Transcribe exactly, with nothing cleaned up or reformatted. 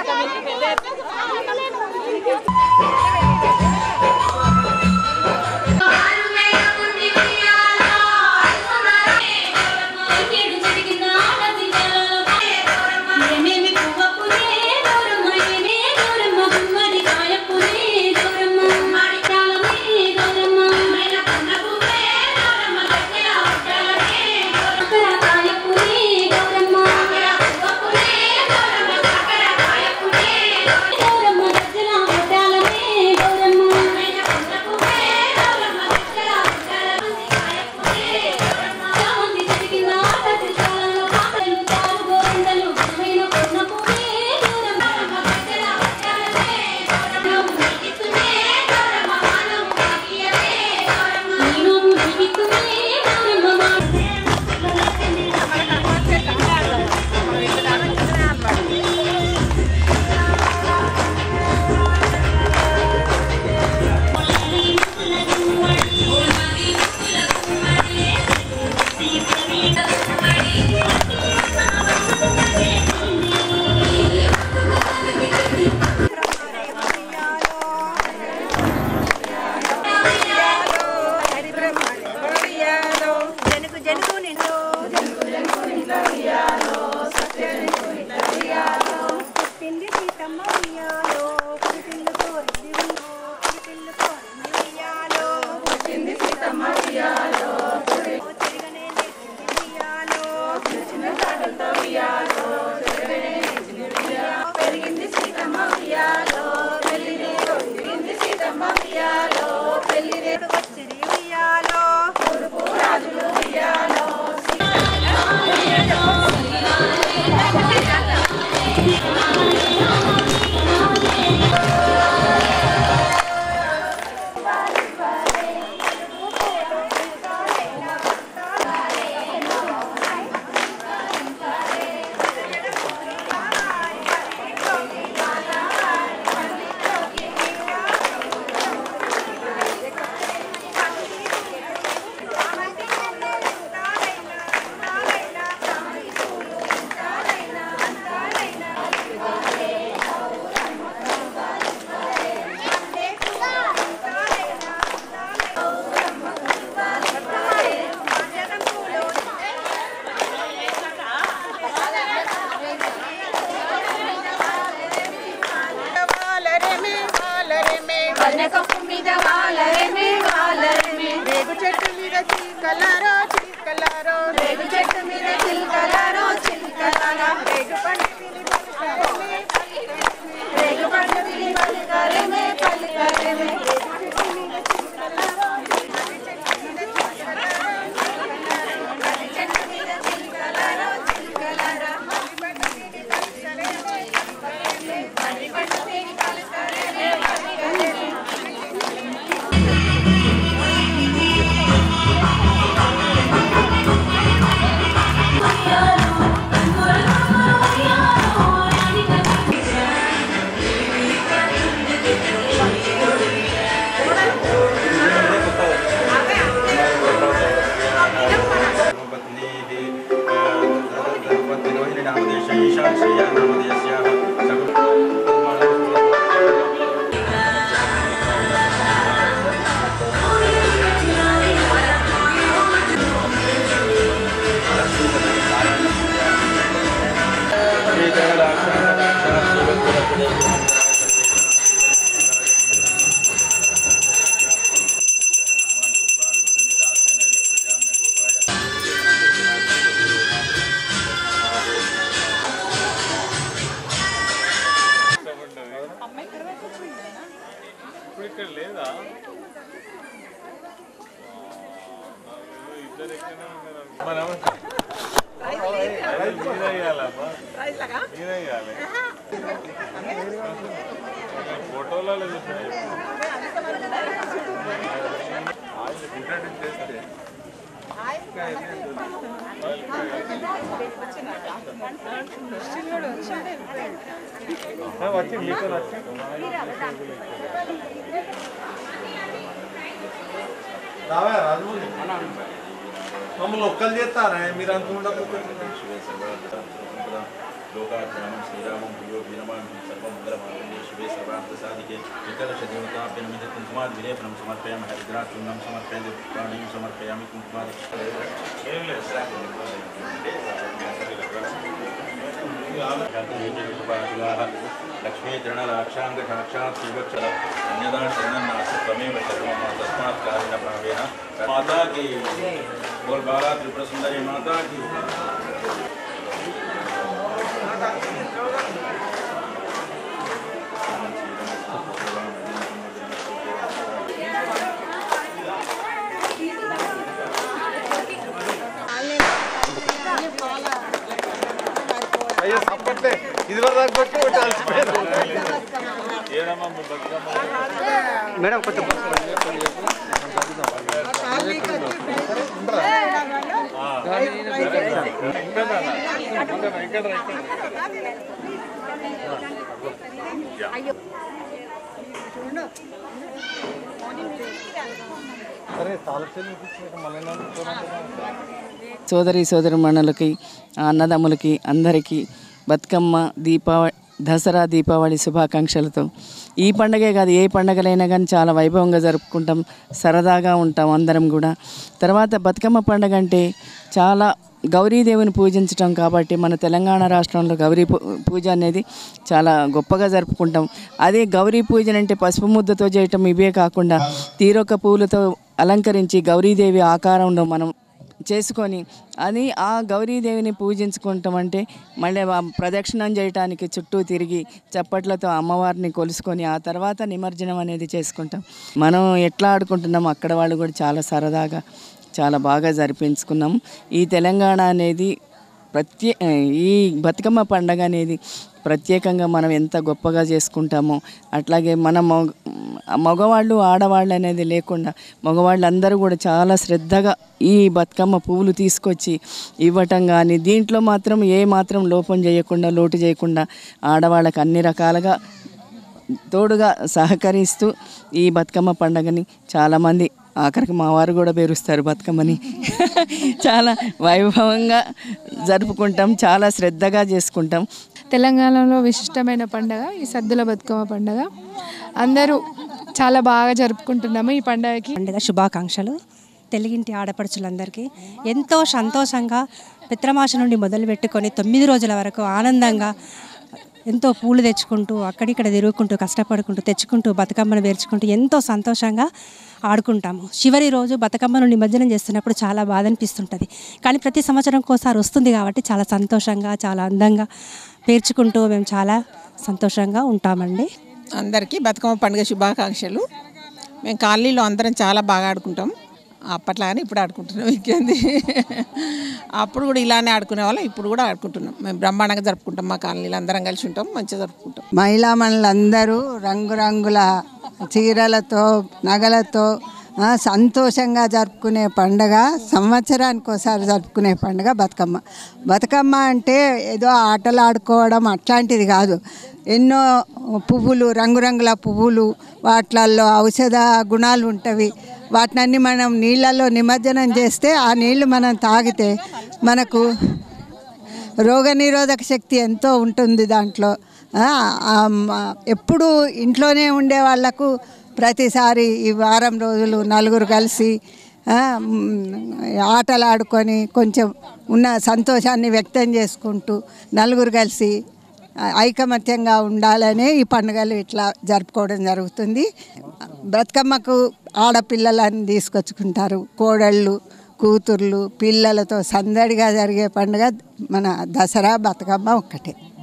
हम लोकल देता रहे मेरा लोका श्री राम भूयो पार्थसादिके विकलशदेवताभ्य नमः कुङ्कुमाद्विलेपनं समर्पयामि हरिद्राचूर्णं समर्पयामि पाणिं समर्पयामि कुङ्कुमाद लक्ष्मी चरणलाक्षांग साक्षात् शिवक्षर अन्यदा शरणं नास्ति त्वमेव शरणं तस्मात् कालेन भावेन माता की बोल बाला त्रिपुर सुंदरी माता की అయ్యో సప్పట్లే ఇది వరకు కొట్టి కొట్టి అలసిపోయారు మేడం కొంచెం సోదరి సోదరిమణులకి అన్నదమ్ములకి అందరికీ బతుకమ్మ దీపావళి దసరా దీపావళి శుభాకాంక్షలతో ఈ పండగే కాదు ఏ పండగలైనా కానీ చాలా వైభవంగా జరుపుకుంటాం, సరదాగా ఉంటాం అందరం కూడా. తర్వాత బతుకమ్మ పండగ అంటే చాలా గౌరీదేవిని పూజించటం కాబట్టి మన తెలంగాణ రాష్ట్రంలో గౌరీ పూజ అనేది చాలా గొప్పగా జరుపుకుంటాం. అదే గౌరీ పూజన అంటే పసుపు ముద్దతో చేయటం ఇవే కాకుండా తీరొక్క పూలతో అలంకరించి గౌరీదేవి ఆకారంలో మనం చేసుకొని అది ఆ గౌరీదేవిని పూజించుకుంటాం. అంటే మళ్ళీ ప్రదక్షిణం చేయటానికి చుట్టూ తిరిగి చప్పట్లతో అమ్మవారిని కొలుసుకొని ఆ తర్వాత నిమజ్జనం అనేది చేసుకుంటాం. మనం ఎట్లా ఆడుకుంటున్నాం అక్కడ వాళ్ళు కూడా చాలా సరదాగా చాలా బాగా జరిపించుకున్నాం. ఈ తెలంగాణ అనేది ప్రత్యే ఈ బతుకమ్మ పండగ అనేది ప్రత్యేకంగా మనం ఎంత గొప్పగా చేసుకుంటామో అట్లాగే మన మగ మగవాళ్ళు ఆడవాళ్ళు అనేది లేకుండా మగవాళ్ళు అందరూ కూడా చాలా శ్రద్ధగా ఈ బతుకమ్మ పువ్వులు తీసుకొచ్చి ఇవ్వటం కానీ దీంట్లో మాత్రం ఏ మాత్రం లోపం చేయకుండా లోటు చేయకుండా ఆడవాళ్ళకి అన్ని రకాలుగా తోడుగా సహకరిస్తూ ఈ బతుకమ్మ పండుగని చాలామంది ఆఖరికి మా వారు కూడా పేరుస్తారు బతుకమ్మని చాలా వైభవంగా జరుపుకుంటాం, చాలా శ్రద్ధగా చేసుకుంటాం. తెలంగాణలో విశిష్టమైన పండుగ ఈ సద్దుల బతుకమ్మ పండుగ. అందరూ చాలా బాగా జరుపుకుంటున్నాము ఈ పండుగకి. పండుగ శుభాకాంక్షలు తెలుగింటి ఆడపడుచులందరికీ. ఎంతో సంతోషంగా పిత్రమాస నుండి మొదలు పెట్టుకొని తొమ్మిది రోజుల వరకు ఆనందంగా ఎంతో పూలు తెచ్చుకుంటూ అక్కడిక్కడ తిరుగుకుంటూ కష్టపడుకుంటూ తెచ్చుకుంటూ బతుకమ్మను పేర్చుకుంటూ ఎంతో సంతోషంగా ఆడుకుంటాము. చివరి రోజు బతుకమ్మను నిమజ్జనం చేస్తున్నప్పుడు చాలా బాధ అనిపిస్తుంటుంది, కానీ ప్రతి సంవత్సరం ఒకసారి వస్తుంది కాబట్టి చాలా సంతోషంగా చాలా అందంగా పేర్చుకుంటూ మేము చాలా సంతోషంగా ఉంటామండి. అందరికీ బతుకమ్మ పండుగ శుభాకాంక్షలు. మేము కాలనీలో అందరం చాలా బాగా ఆడుకుంటాం, అప్పట్లానే ఇప్పుడు ఆడుకుంటున్నాం. ఇంకేంది అప్పుడు కూడా ఇలానే ఆడుకునే వాళ్ళం, ఇప్పుడు కూడా ఆడుకుంటున్నాం. మేము బ్రహ్మాండంగా జరుపుకుంటాం, మా కాలనీలో అందరం కలిసి ఉంటాం, మంచిగా జరుపుకుంటాం. మహిళా మనులందరూ రంగురంగుల చీరలతో నగలతో సంతోషంగా జరుపుకునే పండుగ, సంవత్సరానికి ఒకసారి జరుపుకునే పండుగ బతుకమ్మ. బతుకమ్మ అంటే ఏదో ఆటలు ఆడుకోవడం అట్లాంటిది కాదు. ఎన్నో పువ్వులు, రంగురంగుల పువ్వులు, వాటిల్లో ఔషధ గుణాలు ఉంటవి. వాటినన్నీ మనం నీళ్ళల్లో నిమజ్జనం చేస్తే ఆ నీళ్లు మనం తాగితే మనకు రోగనిరోధక శక్తి ఎంతో ఉంటుంది దాంట్లో. ఎప్పుడు ఇంట్లోనే ఉండే వాళ్ళకు ప్రతిసారి ఈ వారం రోజులు నలుగురు కలిసి ఆటలు ఆడుకొని కొంచెం ఉన్న సంతోషాన్ని వ్యక్తం చేసుకుంటూ నలుగురు కలిసి ఐకమత్యంగా ఉండాలనే ఈ పండుగలు ఇట్లా జరుపుకోవడం జరుగుతుంది. బతుకమ్మకు ఆడపిల్లలని తీసుకొచ్చుకుంటారు, కోడళ్ళు కూతుర్లు పిల్లలతో సందడిగా జరిగే పండుగ మన దసరా బతుకమ్మ ఒక్కటే.